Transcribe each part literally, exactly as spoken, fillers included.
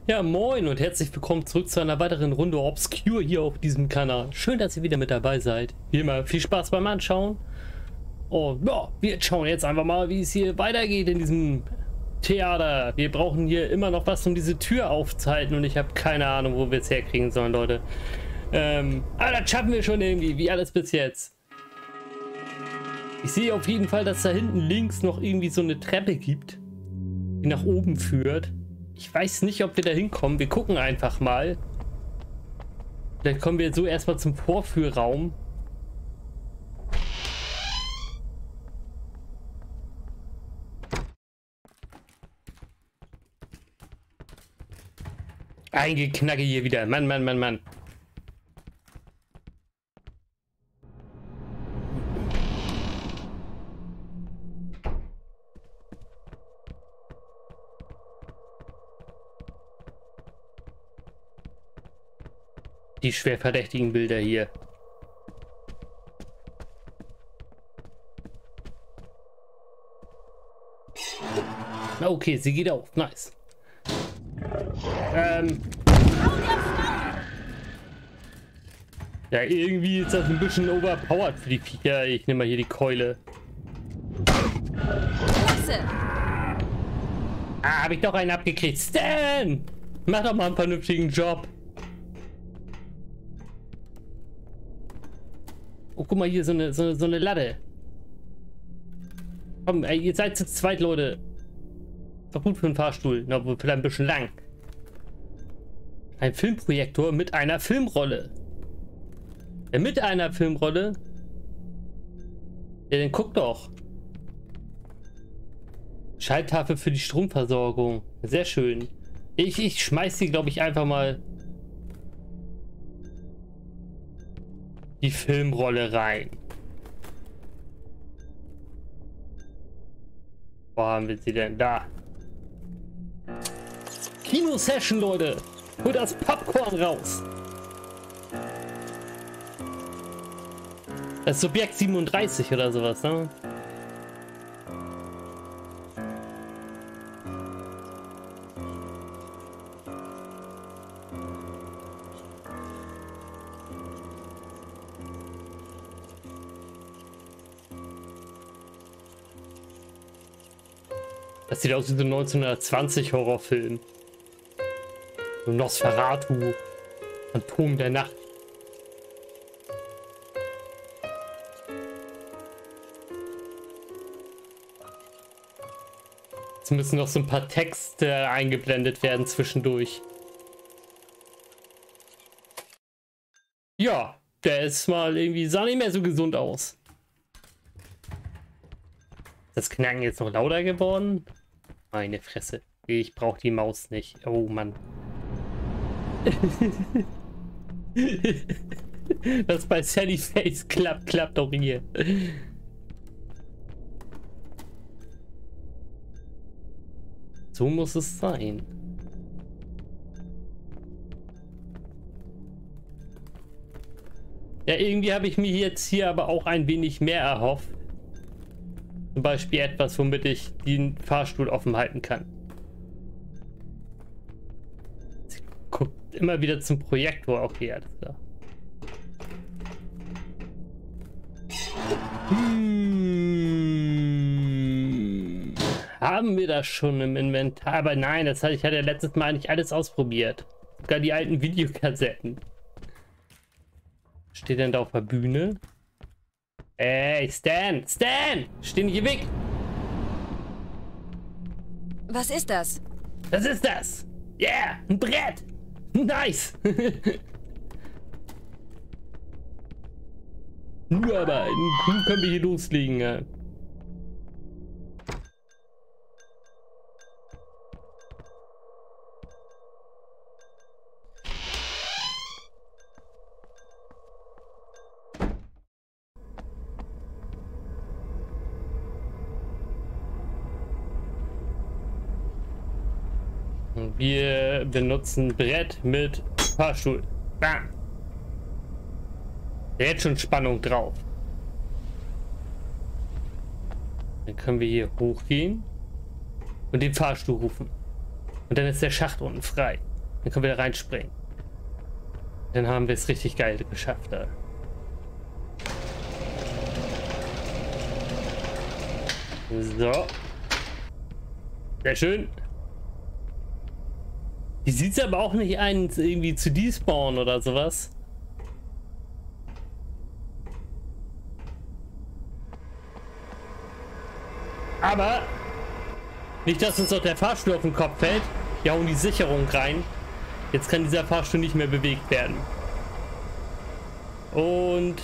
Ja, moin und herzlich willkommen zurück zu einer weiteren Runde Obscure hier auf diesem Kanal. Schön, dass ihr wieder mit dabei seid. Wie immer, viel Spaß beim Anschauen. Und ja, wir schauen jetzt einfach mal, wie es hier weitergeht in diesem Theater. Wir brauchen hier immer noch was, um diese Tür aufzuhalten und ich habe keine Ahnung, wo wir es herkriegen sollen, Leute. Ähm, aber das schaffen wir schon irgendwie, wie alles bis jetzt. Ich sehe auf jeden Fall, dass da hinten links noch irgendwie so eine Treppe gibt, die nach oben führt. Ich weiß nicht, ob wir da hinkommen. Wir gucken einfach mal. Vielleicht kommen wir so erstmal zum Vorführraum. Eingeknacke hier wieder. Mann, Mann, Mann, Mann. Die schwer verdächtigen Bilder hier. Okay, sie geht auf. Nice. Ähm. Ja, irgendwie ist das ein bisschen overpowered für die Viecher. Ich nehme mal hier die Keule. Ah, habe ich doch einen abgekriegt. Stan! Mach doch mal einen vernünftigen Job. Oh, guck mal hier, so eine, so eine, so eine Latte. Komm, ey, ihr seid zu zweit, Leute. Ist doch gut für einen Fahrstuhl. Na, vielleicht ein bisschen lang. Ein Filmprojektor mit einer Filmrolle. Ja, mit einer Filmrolle? Ja, dann guck doch. Schalttafel für die Stromversorgung. Sehr schön. Ich, ich schmeiß sie, glaube ich, einfach mal die Filmrolle rein. Wo haben wir sie denn? Da. Kino-Session, Leute. Holt das Popcorn raus. Das ist Subjekt siebenunddreißig oder sowas, ne? Das sieht aus wie so ein neunzehnhundertzwanzig Horrorfilm. So Nosferatu. Phantom der Nacht. Jetzt müssen noch so ein paar Texte eingeblendet werden zwischendurch. Ja, der ist mal irgendwie, sah nicht mehr so gesund aus. Ist das Knacken jetzt noch lauter geworden? Meine Fresse. Ich brauche die Maus nicht. Oh Mann. Das bei Sally Face klappt, klappt auch hier. So muss es sein. Ja, irgendwie habe ich mir jetzt hier aber auch ein wenig mehr erhofft. Zum Beispiel etwas, womit ich den Fahrstuhl offen halten kann. Sie guckt immer wieder zum Projektor. Okay, alles klar. Hm. Haben wir das schon im Inventar? Aber nein, das hatte ich hatte ja letztes Mal nicht alles ausprobiert. Sogar die alten Videokassetten. Steht denn da auf der Bühne? Ey, Stan! Stan! Steh nicht hier weg! Was ist das? Was ist das? Yeah! Ein Brett! Nice! Nur aber, nun können wir hier loslegen. Ja. Wir benutzen Brett mit Fahrstuhl. Bam. Jetzt schon Spannung drauf. Dann können wir hier hochgehen und den Fahrstuhl rufen. Und dann ist der Schacht unten frei. Dann können wir da reinspringen. Dann haben wir es richtig geil geschafft. Da. So. Sehr schön. Die sieht aber auch nicht ein, irgendwie zu despawnen oder sowas. Aber nicht, dass uns doch der Fahrstuhl auf den Kopf fällt. Wir hauen die Sicherung rein. Jetzt kann dieser Fahrstuhl nicht mehr bewegt werden. Und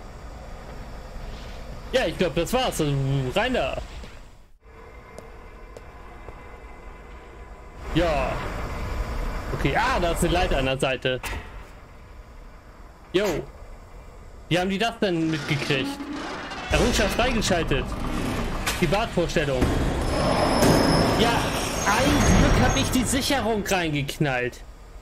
ja, ich glaube, das war's. Also, rein da. Ja. Okay, ah, da ist eine Leiter an der Seite. Jo. Wie haben die das denn mitgekriegt? Errungenschaft freigeschaltet. Privatvorstellung. Ja, ein Glück habe ich die Sicherung reingeknallt.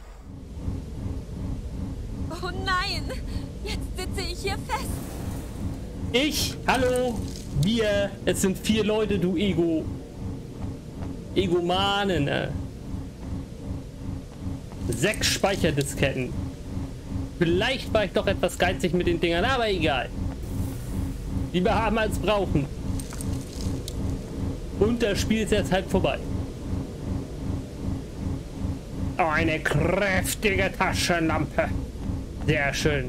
Oh nein, jetzt sitze ich hier fest. Ich? Hallo? Wir? Es sind vier Leute, du Ego. Egomanen, ne? Sechs Speicherdisketten. Vielleicht war ich doch etwas geizig mit den Dingern, aber egal. Lieber haben als brauchen. Und das Spiel ist jetzt halt vorbei. Oh, eine kräftige Taschenlampe. Sehr schön.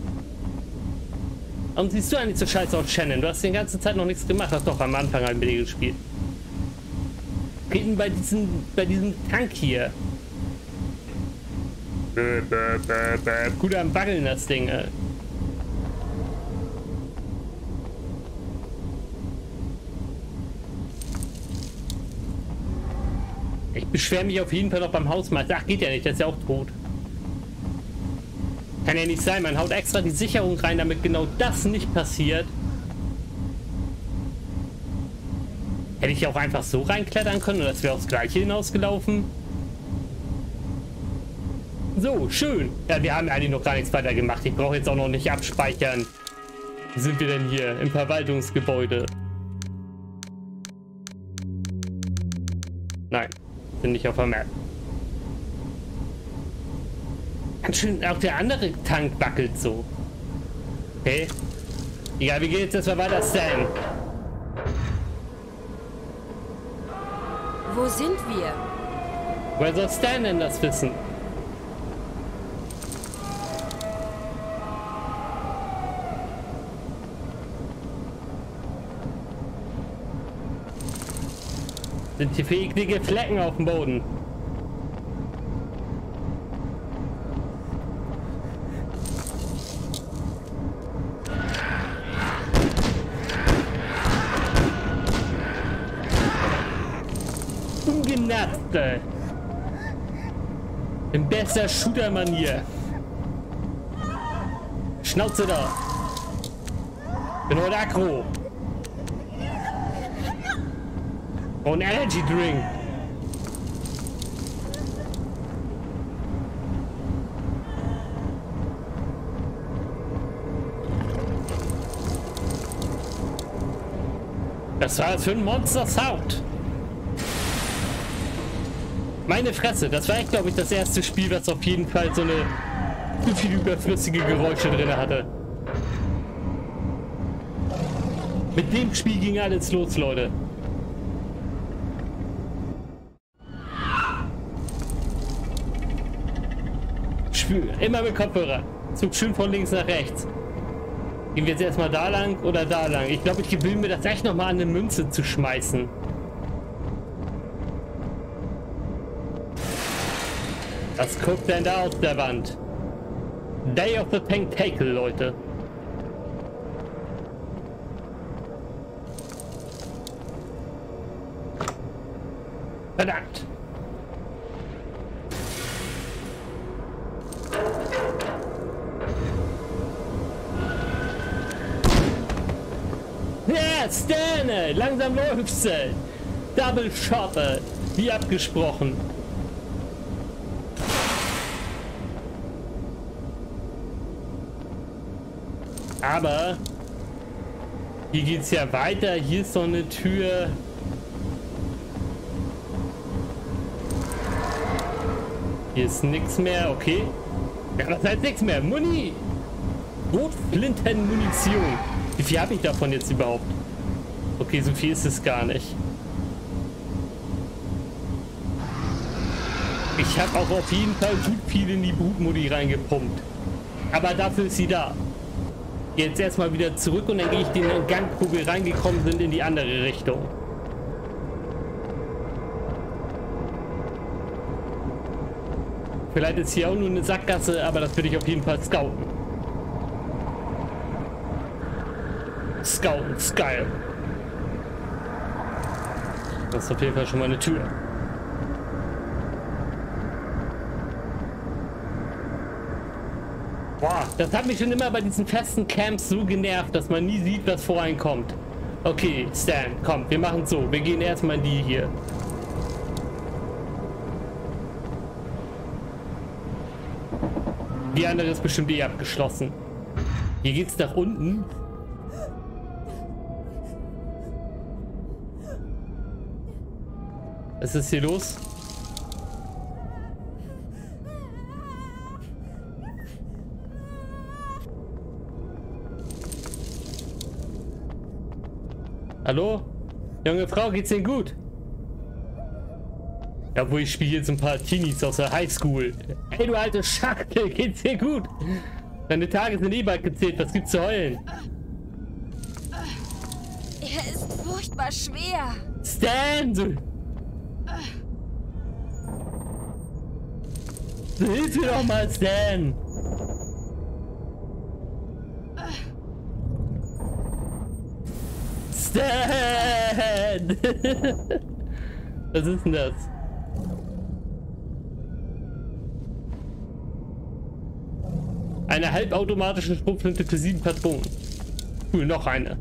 Und siehst du eigentlich so scheiße aus, Shannon? Du hast die ganze Zeit noch nichts gemacht. Hast doch am Anfang ein Video gespielt. Reden bei diesem, bei diesem Tank hier. Bäh, bäh, bäh, bäh. Gut am Wackeln, das Ding, ey. Ich beschwere mich auf jeden Fall noch beim Hausmeister. Ach, geht ja nicht, der ist ja auch tot. Kann ja nicht sein, man haut extra die Sicherung rein, damit genau das nicht passiert. Hätte ich ja auch einfach so reinklettern können und das wäre aufs Gleiche hinausgelaufen. So, schön. Ja, wir haben eigentlich noch gar nichts weiter gemacht. Ich brauche jetzt auch noch nicht abspeichern. Wo sind wir denn hier? Im Verwaltungsgebäude. Nein, sind nicht auf der Map. Ganz schön, auch der andere Tank wackelt so. Okay. Egal, wir gehen jetzt erstmal weiter, Stan. Wo sind wir? Woher soll Stan denn das wissen? Sind hier eklige Flecken auf dem Boden? Ungenatzt. In bester Shooter-Manier. Schnauze da. Bin heute aggro. Und Energy Drink. Das war für ein Monster Sound. Meine Fresse, das war echt, glaube ich, das erste Spiel, was auf jeden Fall so eine zu viel überflüssige Geräusche drin hatte. Mit dem Spiel ging alles los, Leute. Immer mit Kopfhörer. Zug schön von links nach rechts. Gehen wir jetzt erstmal da lang oder da lang? Ich glaube, ich gewöhne mir das echt nochmal an eine Münze zu schmeißen. Was guckt denn da aus der Wand? Day of the Tentacle, Leute. Verdammt. Ja, Stan, langsam läuft's. Double Shot, wie abgesprochen. Aber hier geht's ja weiter. Hier ist so eine Tür. Hier ist nichts mehr, okay. Ja, das heißt nichts mehr. Muni! Rotflinten-Munition. Wie viel habe ich davon jetzt überhaupt? Okay, so viel ist es gar nicht. Ich habe auch auf jeden Fall gut viel in die Brutmodi reingepumpt. Aber dafür ist sie da. Jetzt erstmal wieder zurück und dann gehe ich den Gang, wo wir reingekommen sind, in die andere Richtung. Vielleicht ist hier auch nur eine Sackgasse, aber das würde ich auf jeden Fall scouten. Scouten, ist geil. Das ist auf jeden Fall schon mal eine Tür. Boah, das hat mich schon immer bei diesen festen Camps so genervt, dass man nie sieht, was voreinkommt. Okay, Stan, komm, wir machen so. Wir gehen erstmal in die hier. Die andere ist bestimmt eh abgeschlossen. Hier geht's nach unten. Was ist hier los? Hallo? Junge Frau, geht's Ihnen gut? Ja, wo ich spiele jetzt ein paar Teenies aus der Highschool. Ey, du alte Schachtel, geht's dir gut? Deine Tage sind eh bald gezählt, was gibt's zu heulen? Er ist furchtbar schwer. Stan! Du, du hilf mir doch mal, Stan! Stan! Was ist denn das? Eine halbautomatische Schrotflinte für sieben Patronen. Cool, noch eine.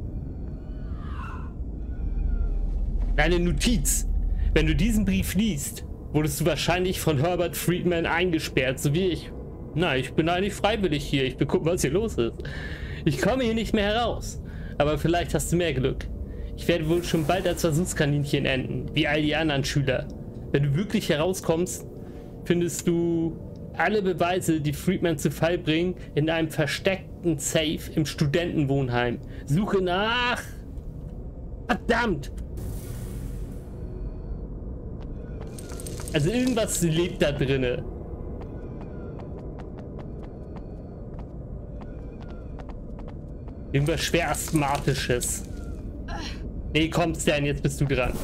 Eine Notiz. Wenn du diesen Brief liest, wurdest du wahrscheinlich von Herbert Friedman eingesperrt, so wie ich. Na, ich bin eigentlich freiwillig hier. Ich will gucken, was hier los ist. Ich komme hier nicht mehr heraus. Aber vielleicht hast du mehr Glück. Ich werde wohl schon bald als Versuchskaninchen enden, wie all die anderen Schüler. Wenn du wirklich herauskommst, findest du alle Beweise, die Friedman zu Fall bringen, in einem versteckten Safe im Studentenwohnheim. Suche nach... Verdammt! Also irgendwas lebt da drinne. Irgendwas schwer Asthmatisches. Nee, komm, Stan, jetzt bist du dran.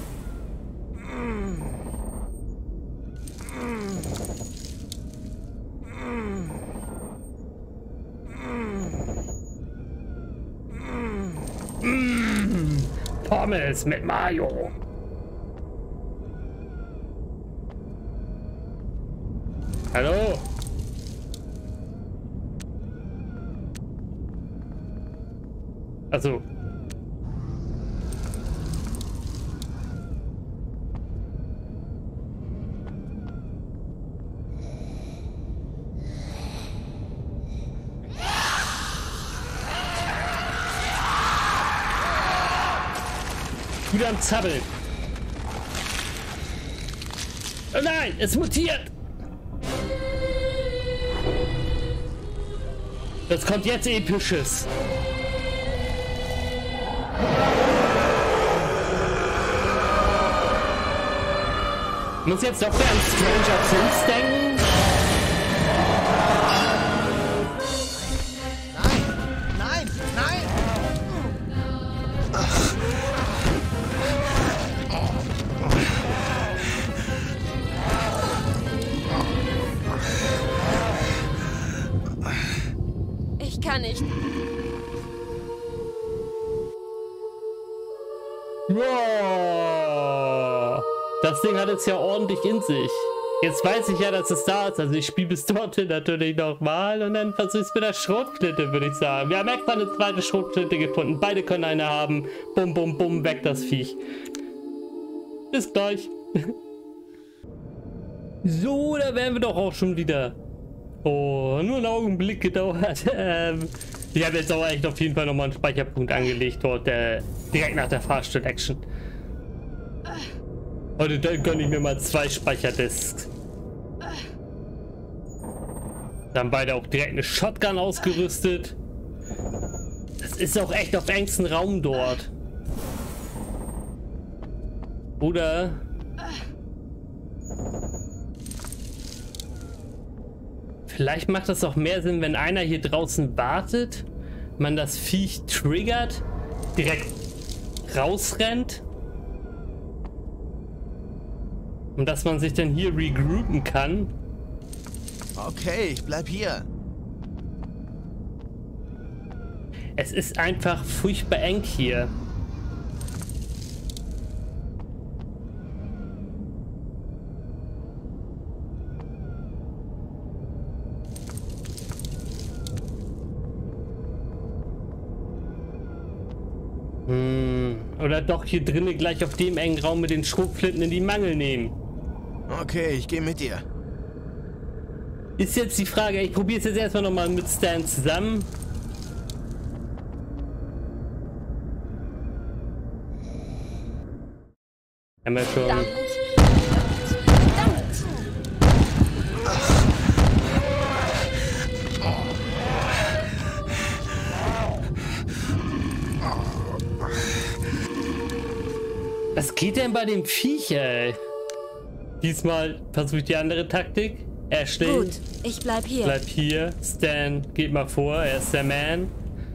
Mm, Pommes mit Mayo. Hallo? Also. Wieder am Zappeln. Oh nein, es mutiert. Das kommt jetzt Episches. Muss jetzt doch an Stranger Things denken? Nein, nein, nein! Ich kann nicht. Wow. Das Ding hat es ja ordentlich in sich. Jetzt weiß ich ja, dass es da ist. Also ich spiele bis dorthin natürlich nochmal und dann versuche ich es mit der Schrotflinte, würde ich sagen. Wir haben extra eine zweite Schrotflinte gefunden. Beide können eine haben. Bum, bum, bum, weg das Viech. Bis gleich. So, da wären wir doch auch schon wieder. Oh, nur einen Augenblick gedauert. Ähm, ich habe jetzt auch echt auf jeden Fall nochmal einen Speicherpunkt angelegt dort, äh, direkt nach der Fahrstuhl-Action. Heute dann gönne ich mir mal zwei Speicherdisks. Dann beide auch direkt eine Shotgun ausgerüstet. Das ist auch echt auf engstem Raum dort. Oder... Vielleicht macht das auch mehr Sinn, wenn einer hier draußen wartet, man das Viech triggert, direkt rausrennt. Und dass man sich dann hier regroupen kann. Okay, ich bleib hier. Es ist einfach furchtbar eng hier. Hm. Oder doch hier drinnen gleich auf dem engen Raum mit den Schrotflinten in die Mangel nehmen. Okay, ich gehe mit dir. Ist jetzt die Frage, ich probiere es jetzt erstmal nochmal mit Stan zusammen. Haben wir schon. Verdammt. Verdammt. Was geht denn bei dem Viech, ey? Diesmal versuche ich die andere Taktik. Ashley, Gut, ich bleib hier. bleib hier. Stan, geht mal vor, er ist der Man.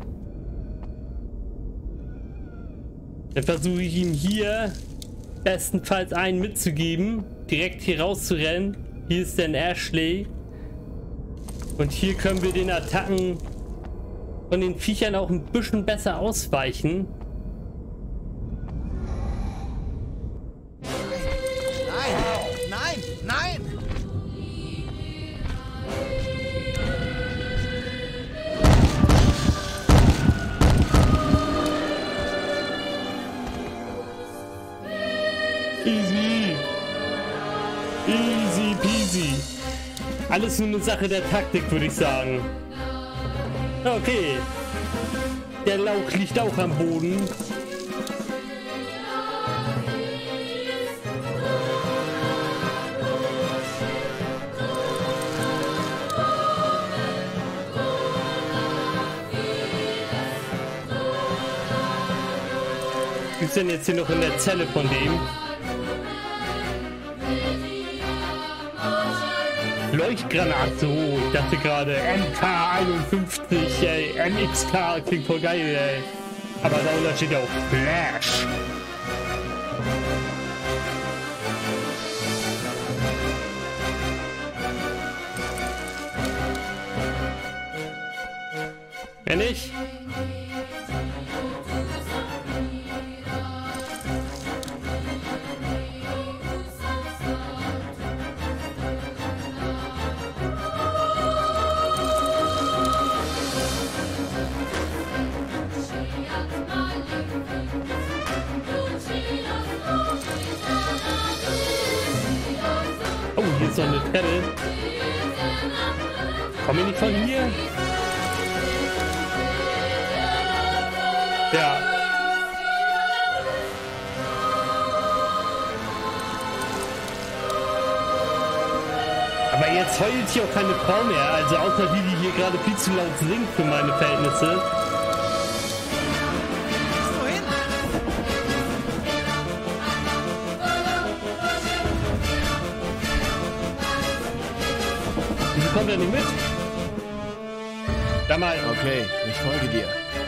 Dann versuche ich ihm hier bestenfalls einen mitzugeben. Direkt hier rauszurennen. Hier ist dann Ashley. Und hier können wir den Attacken von den Viechern auch ein bisschen besser ausweichen. Nein, nein, nein! Easy. Easy peasy. Alles nur eine Sache der Taktik, würde ich sagen. Okay. Der Lauch liegt auch am Boden. Gibt's denn jetzt hier noch in der Zelle von dem? Leuchtgranate, oh, ich dachte gerade M K einundfünfzig, ey, M X K klingt voll geil, ey. Aber da steht ja auch Flash. Wenn nicht? Oh, hier ist so eine Treppe. Komm ich nicht von hier? Ja. Aber jetzt heult hier auch keine Frau mehr. Also außer die, die hier gerade viel zu laut singt für meine Verhältnisse. Wieso kommt er nicht mit? Da mal. Okay, ich folge dir.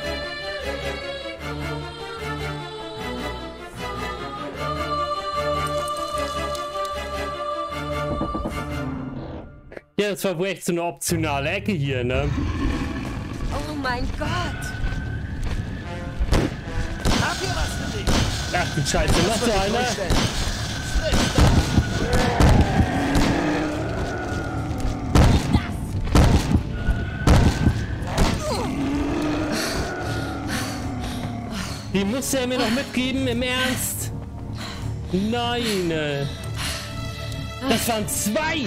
Ja, das war wohl echt so eine optionale Ecke hier, ne? Oh mein Gott. Hab hier was für dich. Ach du Scheiße, noch so einer? Die musste er mir noch mitgeben, im Ernst? Nein. äh. Das waren zwei.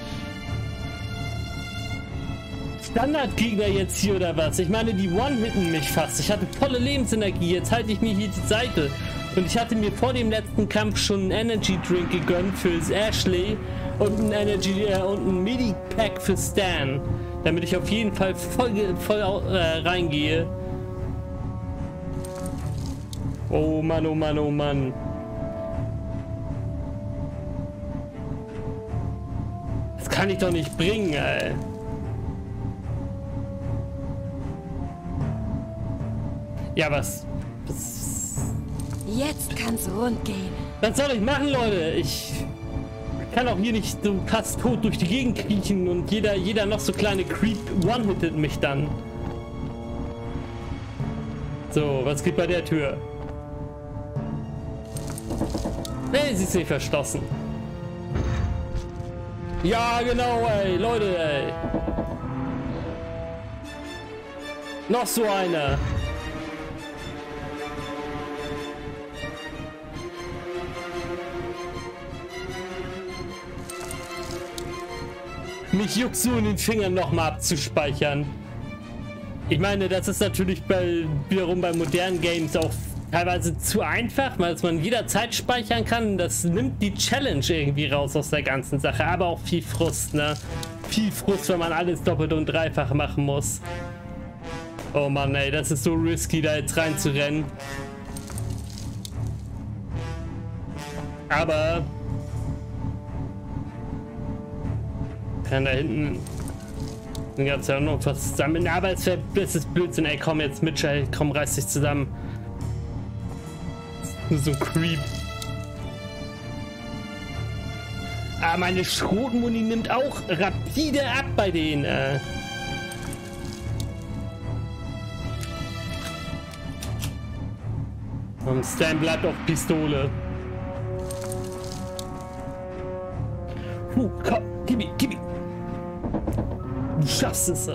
Standardgegner jetzt hier oder was? Ich meine, die One-Hitten mich fast. Ich hatte volle Lebensenergie. Jetzt halte ich mir hier die Seite. Und ich hatte mir vor dem letzten Kampf schon einen Energy Drink gegönnt für Ashley und ein Energy äh, und ein Medipack für Stan. damit ich auf jeden Fall voll, voll äh, reingehe. Oh Mann, oh Mann, oh Mann. Das kann ich doch nicht bringen, ey. Ja, was? was? Jetzt kann's rund gehen. Was soll ich machen, Leute? Ich kann auch hier nicht so fast tot durch die Gegend kriechen und jeder, jeder noch so kleine Creep one-hittet mich dann. So, was geht bei der Tür? Nee, sie ist nicht verschlossen. Ja, genau, ey, Leute, ey. Noch so einer. Mich juckt so in den Fingern nochmal abzuspeichern. Ich meine, das ist natürlich bei, wiederum bei modernen Games auch teilweise zu einfach, weil man jederzeit speichern kann. Das nimmt die Challenge irgendwie raus aus der ganzen Sache, aber auch viel Frust, ne? Viel Frust, wenn man alles doppelt und dreifach machen muss. Oh Mann, ey, das ist so risky, da jetzt reinzurennen. Aber kann da hinten dann gab es ja auch noch was sammeln, aber es, wär, es ist Blödsinn, ey, komm jetzt Mitchell, komm, reiß dich zusammen. Nur so ein Creep. Ah, meine Schrotmuni nimmt auch rapide ab bei denen, äh. Und Stan bleibt auf Pistole. Huh, komm, gib mir, gib mir. Du schaffst es.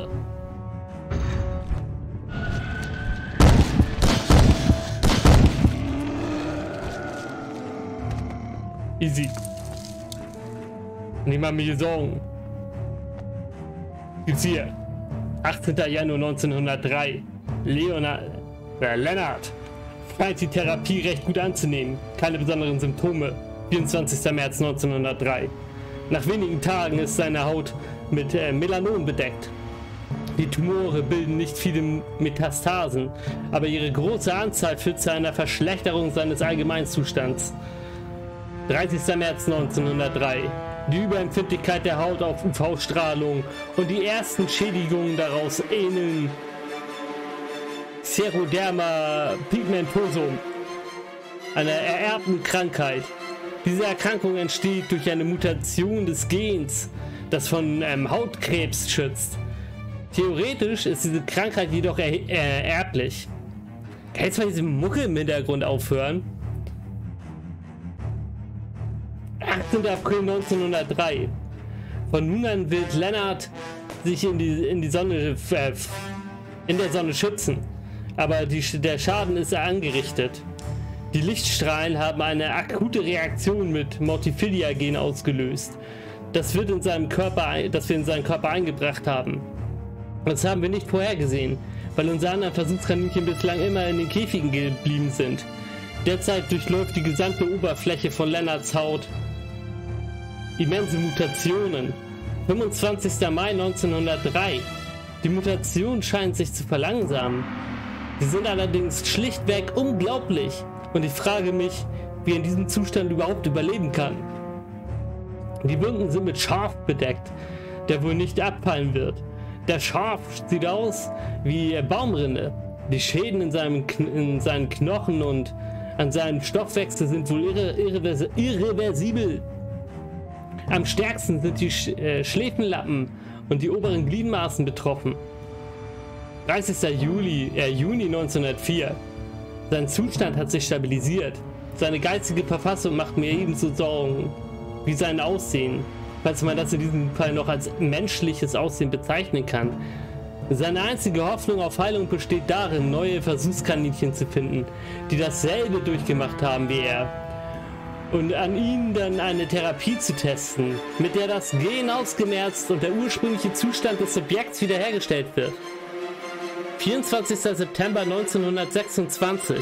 Easy. Nicht mal mir Sorgen. Gibt's hier. achtzehnter Januar neunzehnhundertdrei. Leonard, äh, Leonard scheint die Therapie recht gut anzunehmen. Keine besonderen Symptome. vierundzwanzigster März neunzehnhundertdrei. Nach wenigen Tagen ist seine Haut mit äh, Melanom bedeckt. Die Tumore bilden nicht viele Metastasen, aber ihre große Anzahl führt zu einer Verschlechterung seines Allgemeinzustands. dreißigster März neunzehnhundertdrei. Die Überempfindlichkeit der Haut auf U V-Strahlung und die ersten Schädigungen daraus ähneln Xeroderma pigmentosum, einer ererbten Krankheit. Diese Erkrankung entsteht durch eine Mutation des Gens, das von ähm, Hautkrebs schützt. Theoretisch ist diese Krankheit jedoch er er erblich. Kann jetzt mal diese Mucke im Hintergrund aufhören? achtzehnter April neunzehnhundertdrei. Von nun an wird Leonard sich in die, in die Sonne äh, in der Sonne schützen, aber die, der Schaden ist angerichtet. Die Lichtstrahlen haben eine akute Reaktion mit Mortifilia-Gen ausgelöst. Das wird in seinem Körper, das wir in seinen Körper eingebracht haben. Das haben wir nicht vorhergesehen, weil unsere anderen Versuchskaninchen bislang immer in den Käfigen geblieben sind. Derzeit durchläuft die gesamte Oberfläche von Leonards Haut immense Mutationen. fünfundzwanzigster Mai neunzehnhundertdrei. Die Mutationen scheinen sich zu verlangsamen. Sie sind allerdings schlichtweg unglaublich und ich frage mich, wie er in diesem Zustand überhaupt überleben kann. Die Wunden sind mit Schorf bedeckt, der wohl nicht abfallen wird. Der Schorf sieht aus wie Baumrinde. Die Schäden in, seinem Kn in seinen Knochen und an seinem Stoffwechsel sind wohl irre irrevers irreversibel. Am stärksten sind die Sch äh, Schläfenlappen und die oberen Gliedmaßen betroffen. dreißigster Juli, äh, Juni neunzehnhundertvier. Sein Zustand hat sich stabilisiert. Seine geistige Verfassung macht mir ebenso Sorgen wie sein Aussehen, falls man das in diesem Fall noch als menschliches Aussehen bezeichnen kann. Seine einzige Hoffnung auf Heilung besteht darin, neue Versuchskaninchen zu finden, die dasselbe durchgemacht haben wie er. Und an ihnen dann eine Therapie zu testen, mit der das Gen ausgemerzt und der ursprüngliche Zustand des Subjekts wiederhergestellt wird. vierundzwanzigster September neunzehnhundertsechsundzwanzig.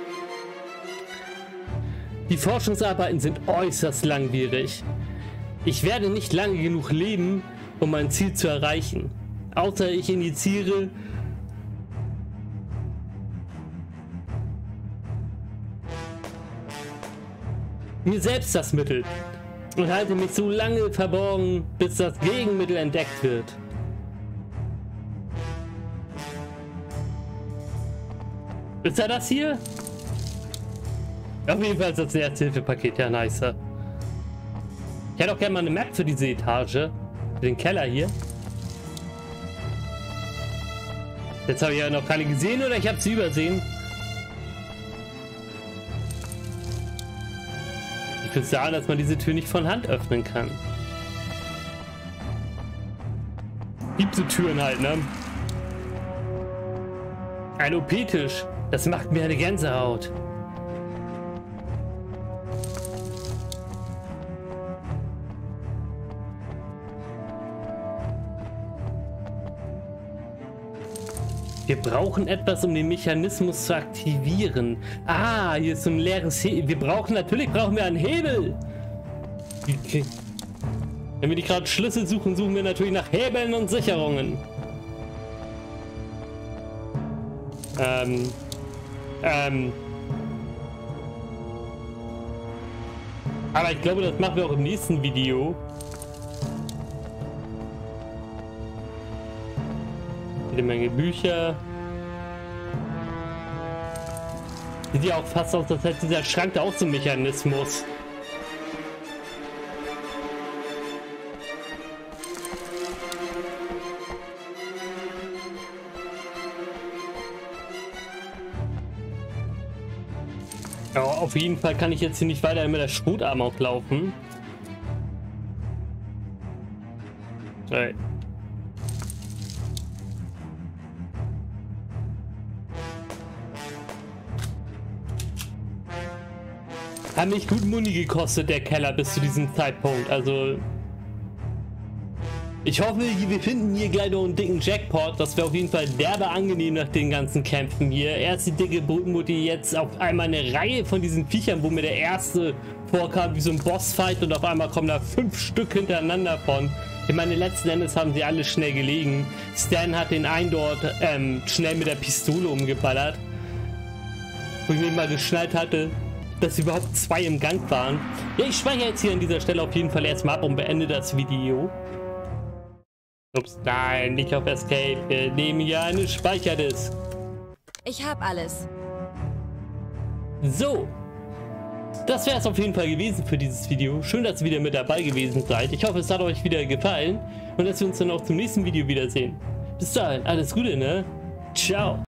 Die Forschungsarbeiten sind äußerst langwierig. Ich werde nicht lange genug leben, um mein Ziel zu erreichen. Außer ich injiziere mir selbst das Mittel und halte mich so lange verborgen, bis das Gegenmittel entdeckt wird. Ist er das hier? Auf jeden Fall ist das Ersthilfepaket, ja, nicer. Ich hätte auch gerne mal eine Map für diese Etage, für den Keller hier. Jetzt habe ich ja noch keine gesehen oder ich habe sie übersehen. Ich würde sagen, dass man diese Tür nicht von Hand öffnen kann. Gibt so Türen halt, ne? Ein O P-Tisch. Das macht mir eine Gänsehaut. Wir brauchen etwas, um den Mechanismus zu aktivieren. Ah, hier ist so ein leeres Hebel. Wir brauchen, natürlich brauchen wir einen Hebel. Okay. Wenn wir nicht gerade Schlüssel suchen, suchen wir natürlich nach Hebeln und Sicherungen. Ähm. Ähm. Aber ich glaube, das machen wir auch im nächsten Video. Jede Menge Bücher. Sieht ja auch fast aus, als hätte dieser Schrank da auch so einen Mechanismus. Ja, auf jeden Fall kann ich jetzt hier nicht weiter mit der Schrotarm auflaufen. Right. Hat mich gut Muni gekostet, der Keller, bis zu diesem Zeitpunkt. Also ich hoffe, wir finden hier gleich noch einen dicken Jackpot. Das wäre auf jeden Fall derbe angenehm nach den ganzen Kämpfen hier. Erst die dicke Bootmutti, jetzt auf einmal eine Reihe von diesen Viechern, wo mir der erste vorkam wie so ein Bossfight und auf einmal kommen da fünf Stück hintereinander von. Ich meine, letzten Endes haben sie alle schnell gelegen. Stan hat den einen dort ähm, schnell mit der Pistole umgeballert. Wo ich mir mal geschnallt hatte, dass überhaupt zwei im Gang waren. Ja, ich speichere jetzt hier an dieser Stelle auf jeden Fall erstmal ab und beende das Video. Ups, nein, nicht auf Escape. Wir nehmen hier eine Speicherdisk. Ich habe alles. So. Das wäre es auf jeden Fall gewesen für dieses Video. Schön, dass ihr wieder mit dabei gewesen seid. Ich hoffe, es hat euch wieder gefallen und dass wir uns dann auch zum nächsten Video wiedersehen. Bis dahin, alles Gute, ne? Ciao.